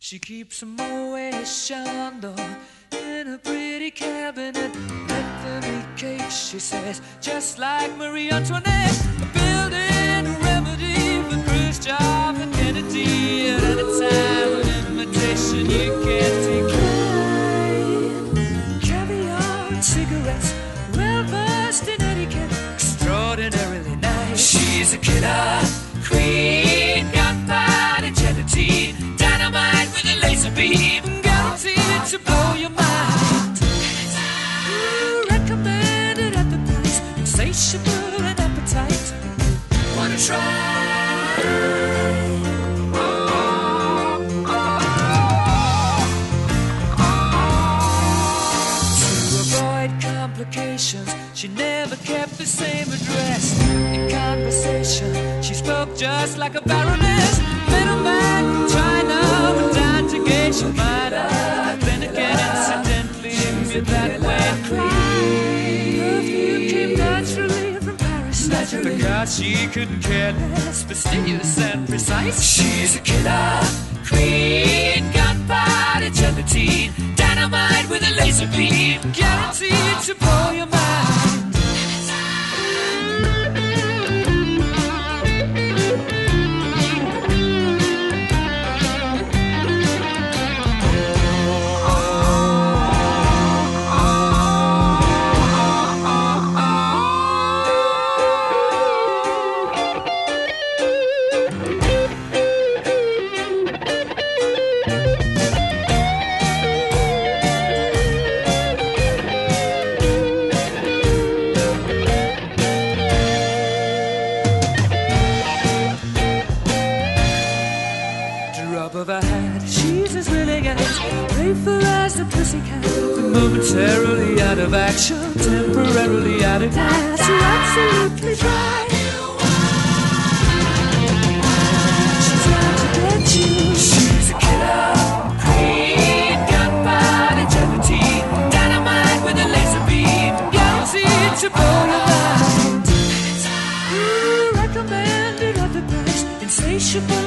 She keeps a Moet Chandon in a pretty cabinet. Let them eat cake, she says, just like Marie Antoinette. Building a remedy for Khrushchev and Kennedy. At any time, an invitation you can't decline. Caviar and cigarettes, well versed in etiquette, extraordinarily nice. She's a killer queen, gunpowder gelatine, dynamite with a laser beam, guaranteed to blow your mind. Recommended at the price, insatiable and appetite. Wanna try? To avoid complications, she never kept the same address. In conversation, she spoke just like a baroness. Middleman from China went down to gauge your mind. Then again, incidentally, me that way. Perfume came naturally from Paris. Naturally. Because she couldn't care less, fastidious and precise. She's a killer queen, gunpowder gelatine, dynamite with a laser beam, guaranteed to blow your mind. Of her hat, she's as willing as playful as the pussycat. Momentarily out of action, temporarily out of gas. You're absolutely dry. She's out to get you. She's a killer queen, gunpowder gelatine, dynamite with a laser beam, guaranteed to blow your mind. Recommended at the price, insatiable